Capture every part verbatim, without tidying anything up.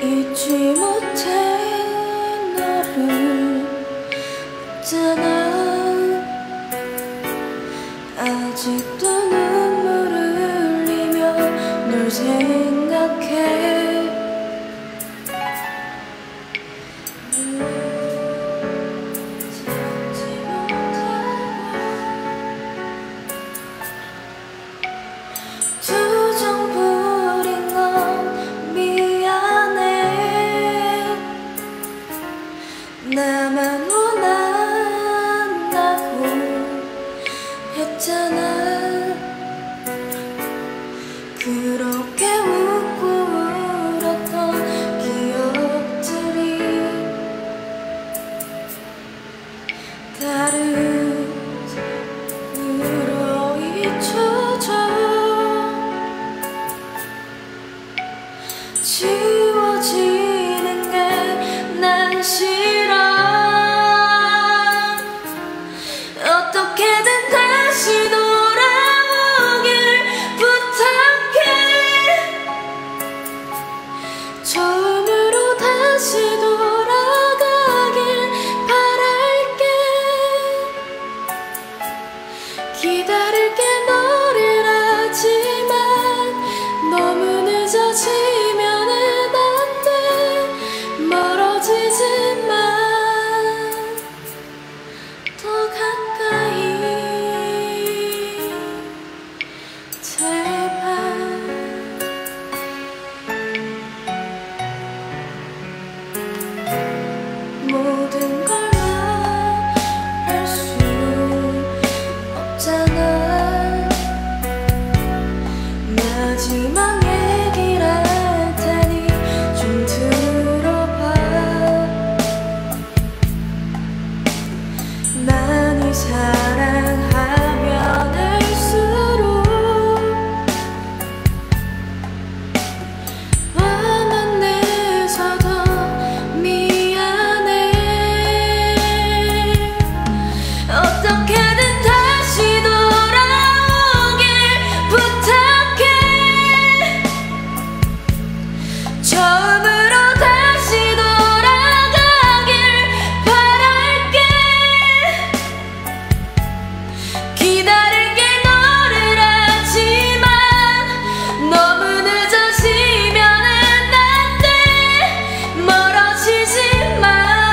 잊지 못해 너를 있잖아. 아직도 눈물을 흘리며 널 생각해. 찾지 못하고 투정 부린 건 미안해. 나만 원한다고 했잖아. 그렇게 웃고 울었던 기억들이 다른 으로 잊혀져 지워지는 게 난 싫어. 어떻게든 다시 돌아오길 부탁해. 처음으로 다시 돌아가길 바랄게. 기다릴게 너를 하지만 너무 늦어지면은 안 돼. 멀어지지 마. 더 가까이 제발. 모든 걸 말할 수 없잖아. 마지막 얘기를 할 테니 좀 들어봐. 많이 사랑하면 할수록 화만내서 더 미안해. 어떻게든 다시 돌아오길 부탁해. 처음으로 다시 돌아가길 바랄게. 기다릴게 너를 하지만 너무 늦어지면은 안 돼. 멀어지지 마.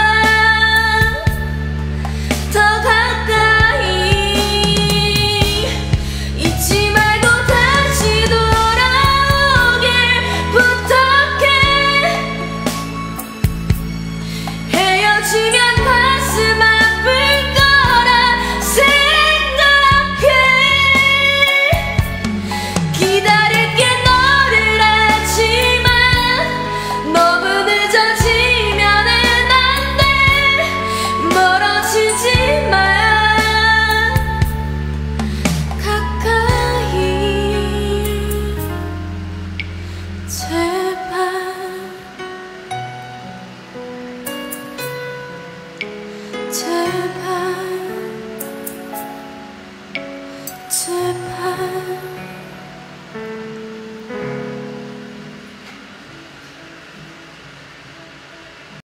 더 가까이 잊지 말고 다시 돌아오길 부탁해. 헤어지면 가슴 아플 거라 생각해. 기다릴게 너를 하지만 너무 늦어지면은 안 돼. 멀어지지 마. 가까이 제발. 제발.